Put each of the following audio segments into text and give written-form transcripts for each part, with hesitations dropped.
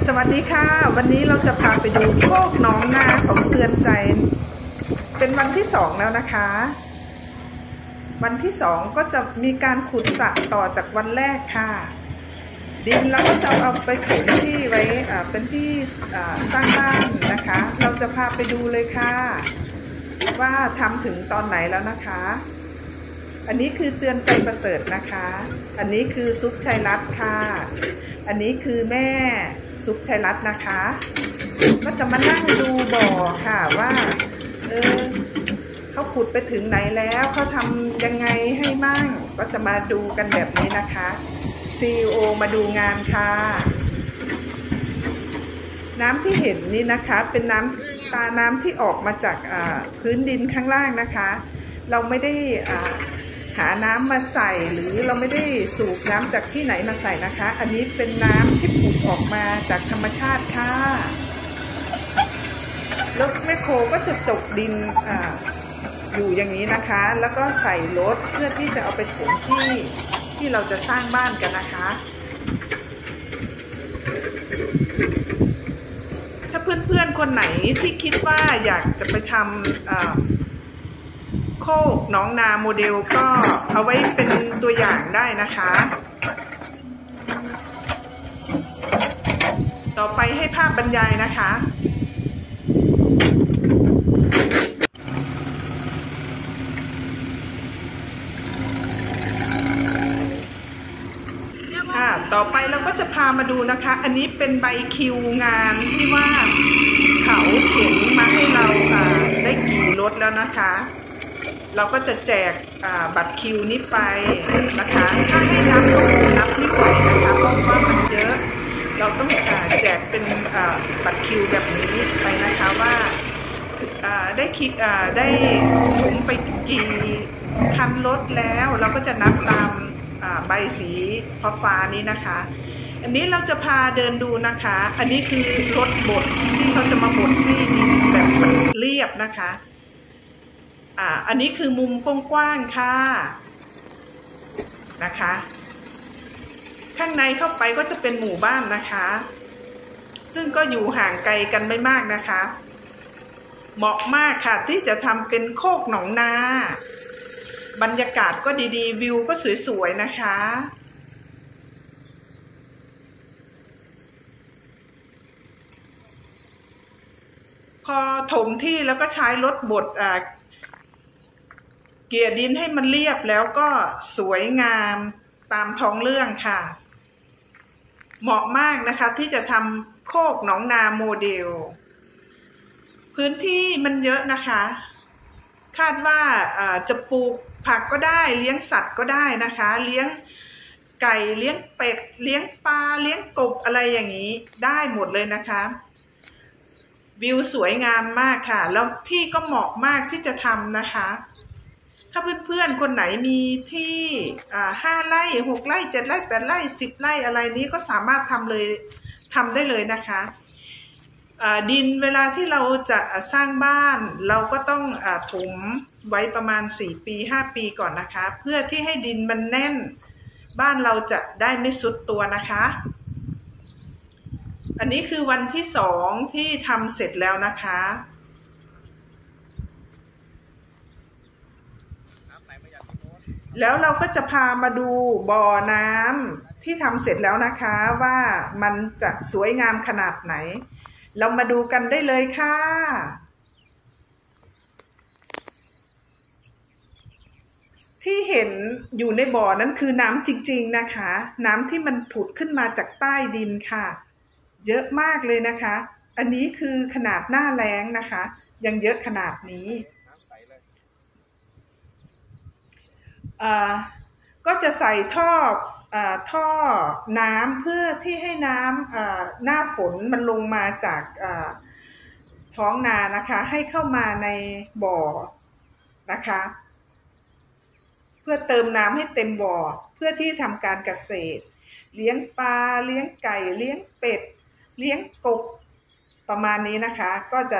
สวัสดีค่ะวันนี้เราจะพาไปดูโคกหนองนาของเตือนใจเป็นวันที่2แล้วนะคะวันที่2ก็จะมีการขุดสระต่อจากวันแรกค่ะดินเราก็จะเอาไปถมที่ไว้เป็นที่สร้างบ้านนะคะเราจะพาไปดูเลยค่ะว่าทำถึงตอนไหนแล้วนะคะอันนี้คือเตือนใจประเสริฐนะคะอันนี้คือซุปชัยรัตน์ค่ะอันนี้คือแม่ซุปชัยรัตน์นะคะก็จะมานั่งดูบ่อค่ะว่าเขาขุดไปถึงไหนแล้วเขาทำยังไงให้มั่งก็จะมาดูกันแบบนี้นะคะ CEO มาดูงานค่ะน้ำที่เห็นนี่นะคะเป็นน้ำที่ออกมาจากพื้นดินข้างล่างนะคะเราไม่ได้หาน้ำมาใส่หรือเราไม่ได้สูบน้ำจากที่ไหนมาใส่นะคะอันนี้เป็นน้ำที่ผุดออกมาจากธรรมชาติค่ะรถแมคโครก็จะจกดินอยู่อย่างนี้นะคะแล้วก็ใส่รถเพื่อที่จะเอาไปถมที่เราจะสร้างบ้านกันนะคะถ้าเพื่อนๆคนไหนที่คิดว่าอยากจะไปทำโคกหนองนาโมเดลก็เอาไว้เป็นตัวอย่างได้นะคะต่อไปให้ภาพบรรยายนะคะค่ะต่อไปเราก็จะพามาดูนะคะอันนี้เป็นใบคิวงานที่ว่าเขาเขียนมาให้เราได้กี่รถแล้วนะคะเราก็จะแจกบัตรคิวนี้ไปนะคะถ้าให้นับก็นับไม่ไหวนะคะเพราะว่ามันเยอะเราต้องแจกเป็นบัตรคิวแบบนี้ไปนะคะว่าได้ผมไปกี่คันรถแล้วเราก็จะนับตามใบสีฟ้านี้นะคะอันนี้เราจะพาเดินดูนะคะอันนี้คือรถบดที่เขาจะมาบดที่ดินแบบมันเรียบนะคะอันนี้คือมุมกว้างๆค่ะนะคะข้างในเข้าไปก็จะเป็นหมู่บ้านนะคะซึ่งก็อยู่ห่างไกลกันไม่มากนะคะเหมาะมากค่ะที่จะทำเป็นโคกหนองนาบรรยากาศก็ดีๆวิวก็สวยๆนะคะพอถมที่แล้วก็ใช้รถบดเกลี่ยดินให้มันเรียบแล้วก็สวยงามตามท้องเรื่องค่ะเหมาะมากนะคะที่จะทำโคกหนองนาโมเดลพื้นที่มันเยอะนะคะคาดว่าจะปลูกผักก็ได้เลี้ยงสัตว์ก็ได้นะคะเลี้ยงไก่เลี้ยงเป็ดเลี้ยงปลาเลี้ยงกบอะไรอย่างนี้ได้หมดเลยนะคะวิวสวยงามมากค่ะแล้วที่ก็เหมาะมากที่จะทำนะคะถ้าเพื่อนๆคนไหนมีที่5 ไร่6 ไร่7 ไร่8 ไร่10 ไร่อะไรนี้ก็สามารถทำได้เลยนะคะดินเวลาที่เราจะสร้างบ้านเราก็ต้องถมไว้ประมาณ4 ปี 5 ปีก่อนนะคะเพื่อที่ให้ดินมันแน่นบ้านเราจะได้ไม่ทรุดตัวนะคะอันนี้คือวันที่2ที่ทำเสร็จแล้วนะคะแล้วเราก็จะพามาดูบ่อน้ำที่ทำเสร็จแล้วนะคะว่ามันจะสวยงามขนาดไหนเรามาดูกันได้เลยค่ะที่เห็นอยู่ในบ่อนั้นคือน้ำจริงๆนะคะน้ำที่มันผุดขึ้นมาจากใต้ดินค่ะเยอะมากเลยนะคะอันนี้คือขนาดหน้าแล้งนะคะยังเยอะขนาดนี้ก็จะใส่ท่อน้ำเพื่อที่ให้น้ำหน้าฝนมันลงมาจากท้องนานะคะให้เข้ามาในบ่อนะคะเพื่อเติมน้ำให้เต็มบ่อเพื่อที่ทำการเกษตรเลี้ยงปลาเลี้ยงไก่เลี้ยงเป็ดเลี้ยงกบประมาณนี้นะคะก็จะ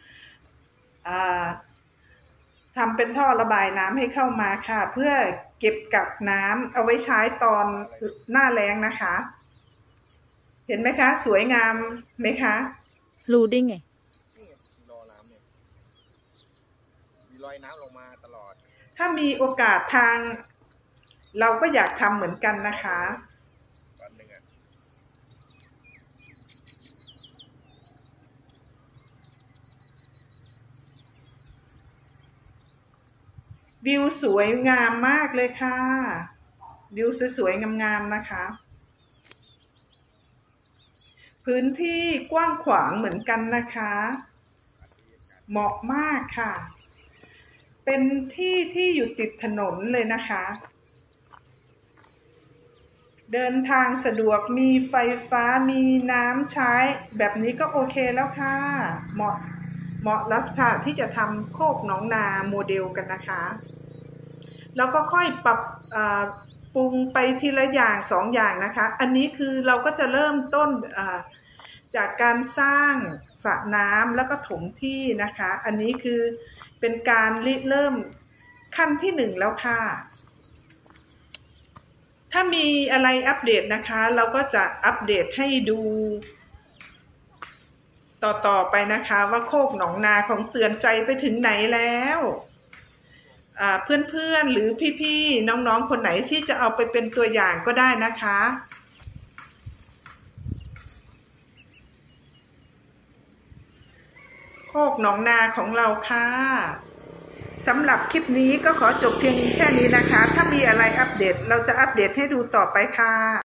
ทำเป็นท่อระบายน้ำให้เข้ามาค่ะเพื่อเก็บกักน้ำเอาไว้ใช้ตอนหน้าแล้งนะคะเห็นไหมคะสวยงามไหมคะรู้ได้ไงนี่รอน้ำเนี่ยมีรอยน้ำลงมาตลอดถ้ามีโอกาสทางเราก็อยากทำเหมือนกันนะคะวันหนึ่งวิวสวยงามมากเลยค่ะวิวสวยๆงามๆนะคะพื้นที่กว้างขวางเหมือนกันนะคะเหมาะมากค่ะเป็นที่ที่อยู่ติดถนนเลยนะคะเดินทางสะดวกมีไฟฟ้ามีน้ำใช้แบบนี้ก็โอเคแล้วค่ะเหมาะแล้วค่ะที่จะทำโคกหนองนาโมเดลกันนะคะแล้วก็ค่อยปรับปรุงไปทีละอย่าง2 อย่างนะคะอันนี้คือเราก็จะเริ่มต้นจากการสร้างสระน้ำแล้วก็ถมที่นะคะอันนี้คือเป็นการเริ่มขั้นที่1แล้วค่ะถ้ามีอะไรอัปเดตนะคะเราก็จะอัปเดตให้ดูต่อไปนะคะว่าโคกหนองนาของเตือนใจไปถึงไหนแล้วเพื่อนๆหรือพี่ๆน้องๆคนไหนที่จะเอาไปเป็นตัวอย่างก็ได้นะคะโคกหนองนาของเราค่ะสำหรับคลิปนี้ก็ขอจบเพียงแค่นี้นะคะถ้ามีอะไรอัปเดตเราจะอัปเดตให้ดูต่อไปค่ะ